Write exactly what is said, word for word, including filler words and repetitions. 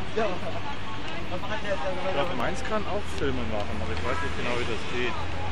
Ich glaube, meins kann auch Filme machen, aber ich weiß nicht genau, wie das geht.